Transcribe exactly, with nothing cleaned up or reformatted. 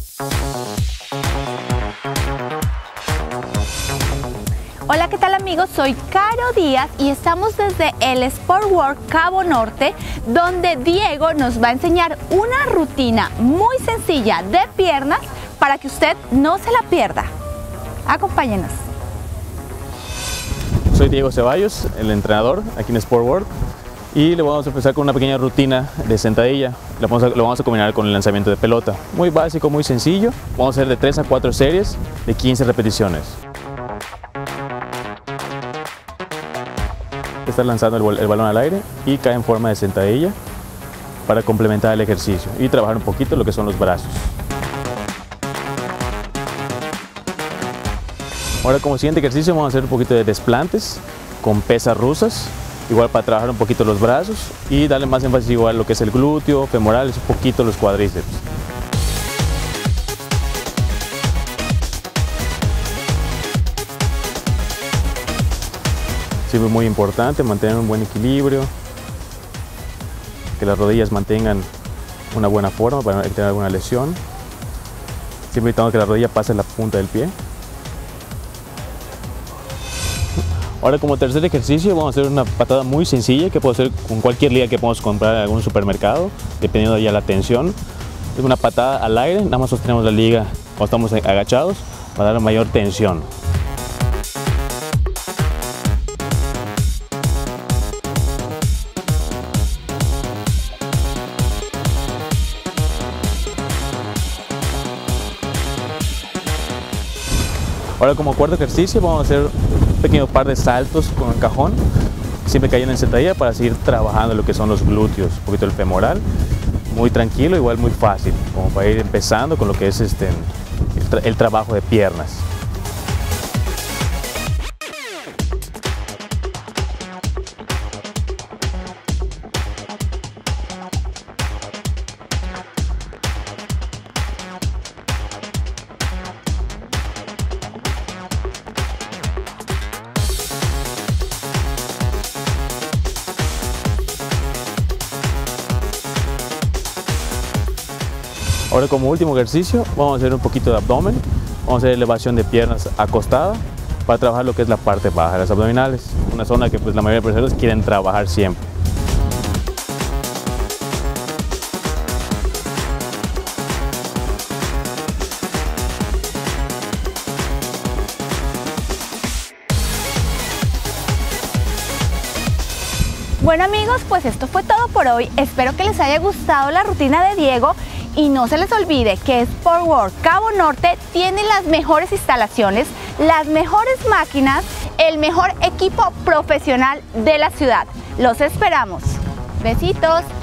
Hola, ¿qué tal amigos? Soy Caro Díaz y estamos desde el Sport World Cabo Norte, donde Diego nos va a enseñar una rutina muy sencilla de piernas para que usted no se la pierda. Acompáñenos. Soy Diego Ceballos, el entrenador aquí en Sport World, y le vamos a empezar con una pequeña rutina de sentadilla. Lo vamos, a, lo vamos a combinar con el lanzamiento de pelota. Muy básico, muy sencillo. Vamos a hacer de tres a cuatro series de quince repeticiones. Está lanzando el, el balón al aire y cae en forma de sentadilla para complementar el ejercicio y trabajar un poquito lo que son los brazos. Ahora, como siguiente ejercicio, vamos a hacer un poquito de desplantes con pesas rusas, igual para trabajar un poquito los brazos y darle más énfasis igual a lo que es el glúteo, femorales, un poquito los cuádriceps. Siempre muy importante mantener un buen equilibrio, que las rodillas mantengan una buena forma para no tener alguna lesión. Siempre evitando que la rodilla pase la punta del pie. Ahora, como tercer ejercicio, vamos a hacer una patada muy sencilla que puede ser con cualquier liga que podamos comprar en algún supermercado, dependiendo de ya la tensión. Es una patada al aire, nada más sostenemos la liga cuando estamos agachados para dar mayor tensión. Ahora, como cuarto ejercicio, vamos a hacer un pequeño par de saltos con el cajón, siempre cayendo en sentadilla para seguir trabajando lo que son los glúteos, un poquito el femoral, muy tranquilo, igual muy fácil, como para ir empezando con lo que es este, el, tra el trabajo de piernas. Ahora, como último ejercicio, vamos a hacer un poquito de abdomen. Vamos a hacer elevación de piernas acostada para trabajar lo que es la parte baja, las abdominales. Una zona que pues, la mayoría de personas quieren trabajar siempre. Bueno amigos, pues esto fue todo por hoy. Espero que les haya gustado la rutina de Diego. Y no se les olvide que Sport World Cabo Norte tiene las mejores instalaciones, las mejores máquinas, el mejor equipo profesional de la ciudad. Los esperamos. Besitos.